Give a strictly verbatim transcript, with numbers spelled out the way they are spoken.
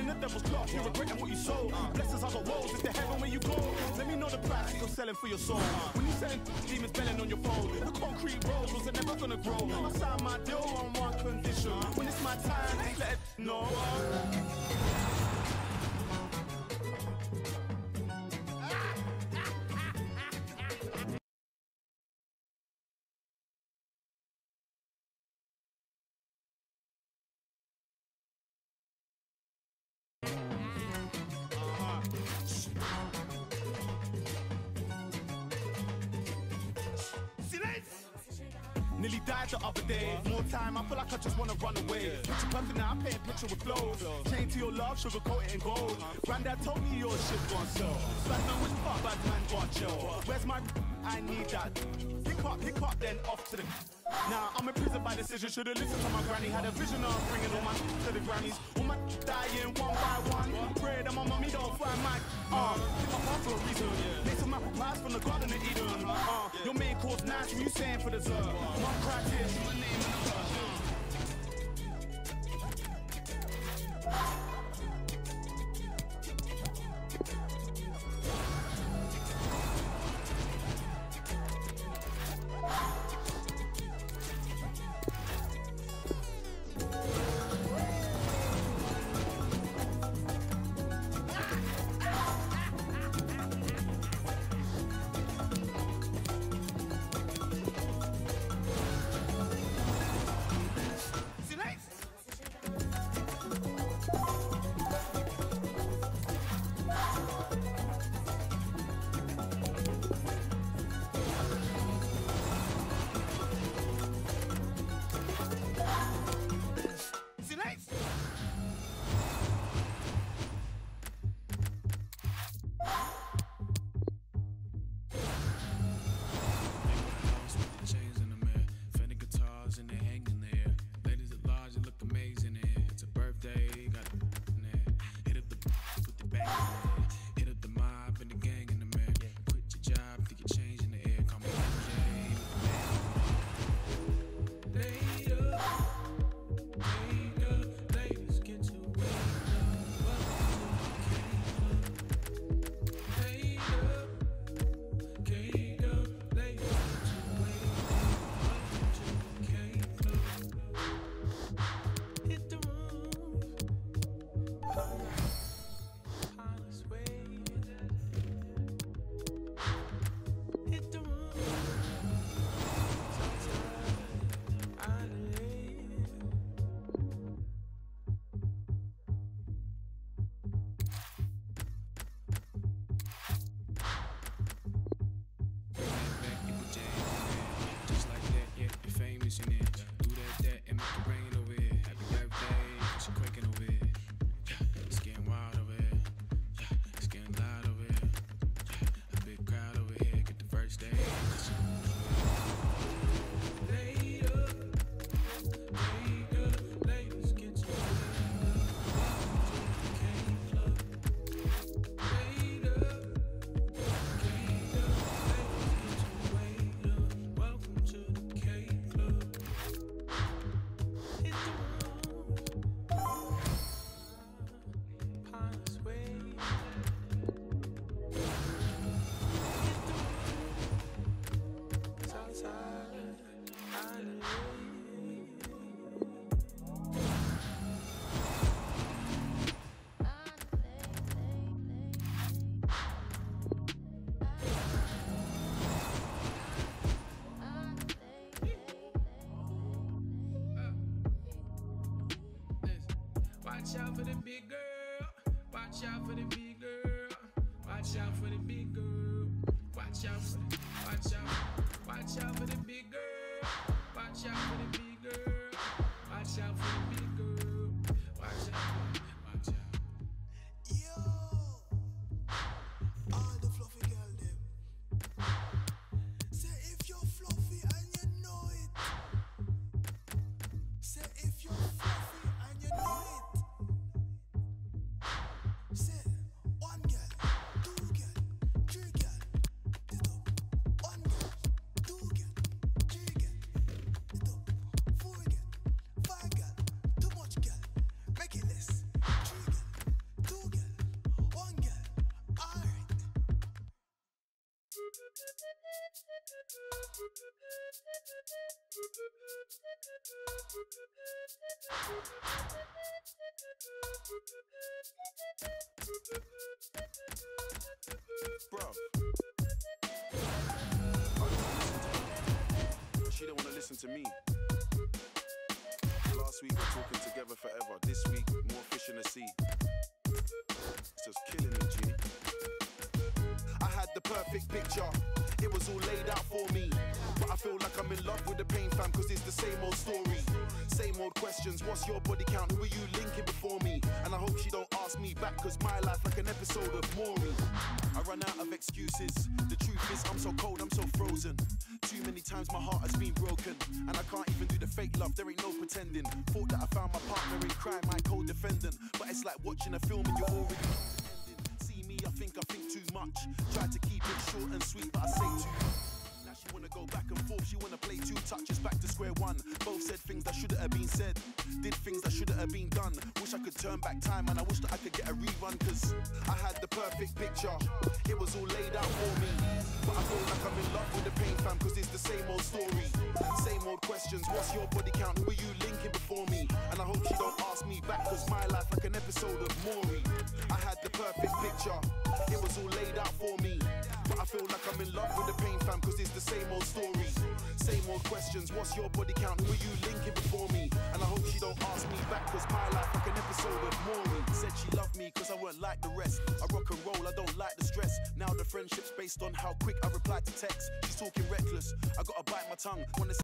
in the devil's clutch, you're regretting what you sold. Blessings, I got woes, it's the heaven where you go. Let me know the price that you're selling for your soul. When you selling demons belling on your phone, the concrete roads was never gonna grow. I signed my deal on one condition. When it's my time, let it know. Nearly died the other day. More time, I feel like I just wanna run away. Picture perfect now, I'm painting picture with flows. Chain to your love, sugarcoat it in gold. Granddad told me your shit gon' sell. Bad man, which part bad man gon' chill? Where's my? I need that. Pick up, pick up, then off to the. Now I'm in prison by decision. Should've listened to my granny. Had a vision of bringing all my to the grannies. All my dying one by one. Pray that my mommy don't find my arm. Pick my heart for a reason. Make some apple pies from the garden of Eden. Uh, your main course nice, what you saying for dessert? Mom cried tears, my name in the verse. Watch out for the big girl. Watch out for the big girl. Watch out for the big girl. Watch out for the, watch out, watch out for the big girl. Watch out for the big girl. Watch out for the big girl. Watch out, watch out. Yo, all the fluffy girl them. Say if you're fluffy and you know it. Say if you're fluffy and you know it. Say one girl, two girl, three girl. It up. One girl, two girl, three girl. It up. Four girl, five girl. To Bro, she don't wanna listen to me. Last week we're talking together forever. This week, more fish in the sea. It's just killing me, G. I had the perfect picture. It was all laid out for me. But I feel like I'm in love with the pain fam, cause it's the same old story. Same old questions, what's your body count? Who are you linking before me? And I hope she don't ask me back, cause my life like an episode of Maury. I run out of excuses. The truth is I'm so cold, I'm so frozen. Too many times my heart has been broken, and I can't even do the fake love, there ain't no pretending. Thought that I found my partner in crime, my co-defendant. But it's like watching a film and you're already ending. See me, I think I think too much. Tried to keep it short and sweet, but I say too much. Now she wanna go back and forth, she wanna play two touches back to square one. Both said things that shouldn't have been said, did things that shouldn't have been done. Wish I could turn back time, and I wish that I could get a rerun, cause I had the perfect picture. It was all laid out for me. But I feel like I'm in love with the pain fam, cause it's the same old story. Same old questions, what's your body count? Who are you linking before me? And I hope she don't ask me back, cause my life like an episode of Maury. I had the perfect picture. It was all laid out for me. But I feel like I'm in love with the pain fam, cause it's the same old story. Same old questions, what's your body count? Who are you linking before me? And I hope she don't ask me back, cause my life like an episode of Maury. Said she loved me cause I weren't like the rest. I rock and roll, I don't like the stress. Now the friendship's based on how quick I reply to text. She's talking reckless, I gotta bite my tongue. Wanna say